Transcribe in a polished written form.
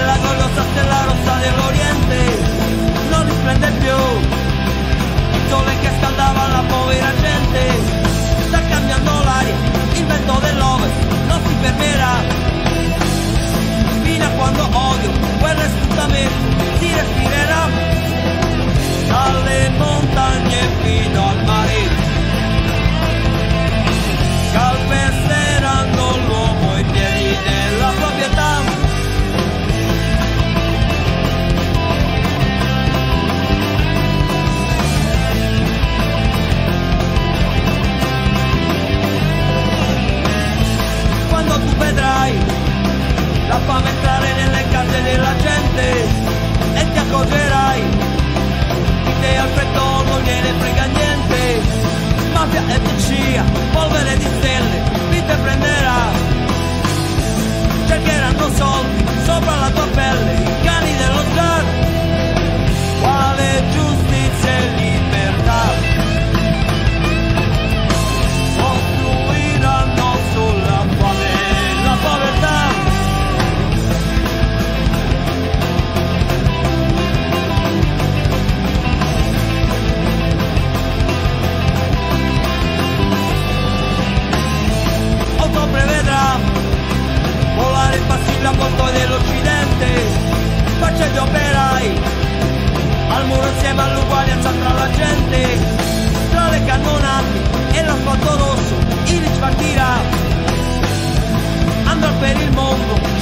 la gloriosa stella rossa dell'Oriente non risplende più, il sole che scaldava la povera gente sta cambiando l'aria, il vento dell'ovest non si fermerà fino a quando odio, guerra e sfruttamento si respirerà dalle montagne fino al mare. Calpesteranno l'uomo ai piedi della proprietà. Quando tu vedrai la fame entrare nelle case della gente e ti accorgerai che al freddo non gliene frega niente, mafia e bugia, polvere di stelle, vite prenderà, cercheranno soldi sopra la tua pelle, i cani dello zar, quale giustizia e libertà, costruiranno sulla fame e la povertà. Prevedrà volare impassibile a bordo dell'Occidente, faccia gli operai al muro insieme all'uguaglianza tra la gente, tra le cannonate e l'asfalto rosso il partirà, andrà per il mondo